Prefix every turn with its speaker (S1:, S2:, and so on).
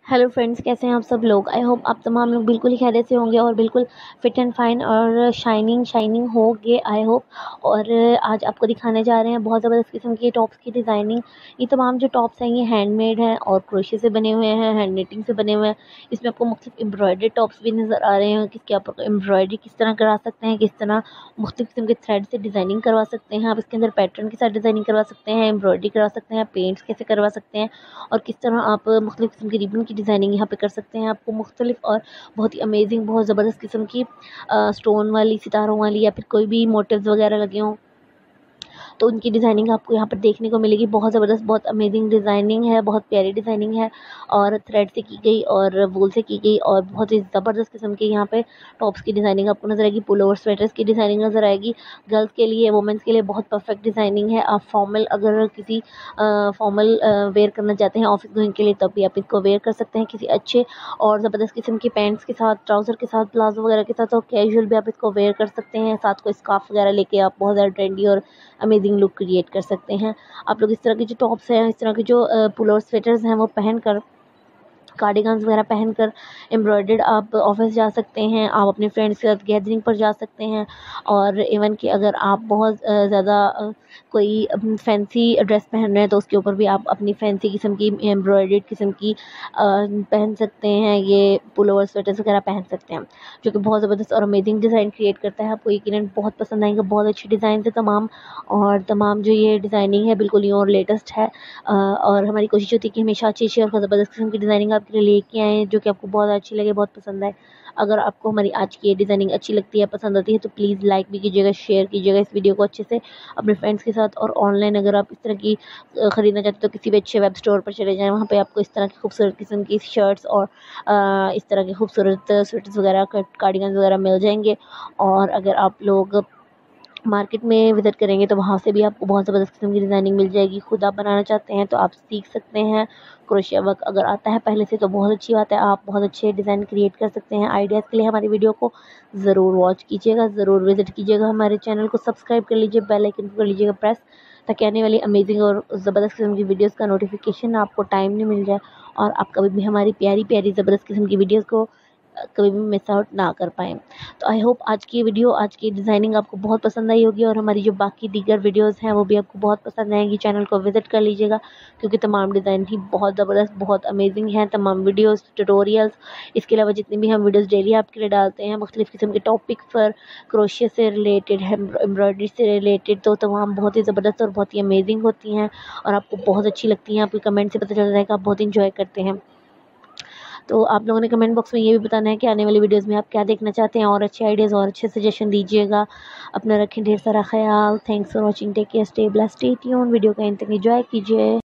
S1: Hello friends, कैसे हैं आप सब लोग। आई होप आप तमाम लोग बिल्कुल ही खैरियत से होंगे और बिल्कुल फिट एंड फाइन और शाइनिंग शाइनिंग होंगे आई होप। और आज आपको दिखाने जा रहे हैं बहुत ज़बरदस्त किस्म की टॉप्स की डिज़ाइनिंग। ये तमाम जो टॉप्स हैं ये हैंडमेड हैं और क्रोशे से बने हुए हैं, हैंड निटिंग से बने हुए हैं। इसमें आपको मुख्तलिफ एम्ब्रॉयडरी टॉप्स भी नज़र आ रहे हैं कि आप एम्ब्रॉयडरी किस तरह करा सकते हैं, किस तरह मुख्तलिफ किस्म के थ्रेड से डिज़ाइनिंग करवा सकते हैं। आप इसके अंदर पैटर्न के साथ डिज़ाइनिंग करवा सकते हैं, एम्ब्रॉयडरी करवा सकते हैं, पेंट्स कैसे करवा सकते हैं और किस तरह आप मुख्तलिफ किस्म की रिबन की डिज़ाइनिंग यहाँ पे कर सकते हैं। आपको मुख्तलिफ और बहुत ही अमेजिंग, बहुत ज़बरदस्त किस्म की स्टोन वाली, सितारों वाली या फिर कोई भी मोटिव्स वगैरह लगे हों तो उनकी डिज़ाइनिंग आपको यहाँ पर देखने को मिलेगी। बहुत ज़बरदस्त, बहुत अमेजिंग डिज़ाइनिंग है, बहुत प्यारी डिज़ाइनिंग है और थ्रेड से की गई और वूल से की गई और बहुत ही ज़बरदस्त किस्म की यहाँ पे टॉप्स की डिज़ाइनिंग आपको नज़र आएगी। पुलोवर स्वेटर्स की डिज़ाइनिंग नज़र आएगी। गर्ल्स के लिए, वुमेंस के लिए बहुत परफेक्ट डिज़ाइनिंग है। आप फॉर्मल, अगर किसी फॉर्मल वेयर करना चाहते हैं ऑफिस गोइंग के लिए, तब भी आप इसको वेयर कर सकते हैं किसी अच्छे और ज़बरदस्त किस्म के पैंट्स के साथ, ट्राउज़र के साथ, प्लाजो वगैरह के साथ। और कैजुअल भी आप इसको वेयर कर सकते हैं, साथ को स्कार्फ वगैरह लेके आप बहुत ज़्यादा ट्रेंडी और अमेजिंग लुक क्रिएट कर सकते हैं। आप लोग इस तरह के जो टॉप्स हैं, इस तरह के जो पुलोवर स्वेटर्स हैं वो पहनकर, कार्डिगन्स वगैरह पहनकर एम्ब्रॉयडर्ड आप ऑफिस जा सकते हैं। आप अपने फ्रेंड्स के साथ गैदरिंग पर जा सकते हैं। और इवन कि अगर आप बहुत ज़्यादा कोई फैंसी ड्रेस पहन रहे हैं तो उसके ऊपर भी आप अपनी फैंसी किस्म की एम्ब्रॉयडर्ड किस्म की पहन सकते हैं। ये पुलोवर स्वेटर्स वगैरह पहन सकते हैं, जो कि बहुत ज़बरदस्त और अमेजिंग डिज़ाइन क्रिएट करता है। आपको यकीनन बहुत पसंद आएंगे। बहुत अच्छी डिज़ाइन है तमाम, और तमाम जो ये डिज़ाइनिंग है बिल्कुल न्यू और लेटेस्ट है। और हमारी कोशिश होती है कि हमेशा अच्छी और ज़बरदस्त किस्म की डिज़ाइनिंग आपके लिए लेके आएँ, जो कि आपको बहुत अच्छी लगे, बहुत पसंद आए। अगर आपको हमारी आज की ये डिज़ाइनिंग अच्छी लगती है, पसंद आती है, तो प्लीज़ लाइक भी कीजिएगा, शेयर कीजिएगा इस वीडियो को अच्छे से अपने फ्रेंड्स के साथ। और ऑनलाइन अगर आप इस तरह की ख़रीदना चाहते हैं तो किसी भी अच्छे वेब स्टोर पर चले जाएँ, वहाँ पे आपको इस तरह की खूबसूरत किस्म की शर्ट्स और इस तरह के खूबसूरत स्वेटर्स वगैरह, कार्डिगन्स वगैरह मिल जाएंगे। और अगर आप लोग मार्केट में विज़िट करेंगे तो वहाँ से भी आपको बहुत ज़बरदस्त किस्म की डिज़ाइनिंग मिल जाएगी। खुद आप बनाना चाहते हैं तो आप सीख सकते हैं। क्रोशिया वर्क अगर आता है पहले से तो बहुत अच्छी बात है, आप बहुत अच्छे डिज़ाइन क्रिएट कर सकते हैं। आइडियाज़ के लिए हमारी वीडियो को ज़रूर वॉच कीजिएगा, ज़रूर विज़िट कीजिएगा। हमारे चैनल को सब्सक्राइब कर लीजिए, बेल आइकन को कर लीजिएगा प्रेस, ताकि आने वाली अमेजिंग और ज़बरदस्त किस्म की वीडियोज़ का नोटिफिकेशन आपको टाइम नहीं मिल जाए और आप कभी भी हमारी प्यारी प्यारी ज़बरदस्त किस्म की वीडियोज़ को कभी भी मिस आउट ना कर पाएँ। तो आई होप आज की वीडियो, आज की डिज़ाइनिंग आपको बहुत पसंद आई होगी और हमारी जो बाकी दीगर वीडियोज़ हैं वो भी आपको बहुत पसंद आएँगी। चैनल को विज़िट कर लीजिएगा, क्योंकि तमाम डिज़ाइन ही बहुत ज़बरदस्त, बहुत अमेजिंग हैं। तमाम वीडियोज़, ट्यूटोरियल्स, इसके अलावा जितनी भी हम वीडियोज़ डेली आपके लिए डालते हैं मुख्तलिफ़ किस्म के टॉपिक पर, क्रोशिया से रिलेटेड, एम्ब्रॉयडरी से रिलेटेड, तो तमाम बहुत ही ज़बरदस्त और बहुत ही अमेजिंग होती हैं और आपको बहुत अच्छी लगती हैं। आपके कमेंट से पता चल रहा है कि आप बहुत इंजॉय करते हैं। तो आप लोगों ने कमेंट बॉक्स में ये भी बताना है कि आने वाली वीडियोज़ में आप क्या देखना चाहते हैं, और अच्छे आइडियाज़ और अच्छे सजेशन दीजिएगा। अपना रखें ढेर सारा ख्याल। Thanks for watching, take care, stay blessed, stay tuned. Video का एंड तक एंजॉय कीजिए।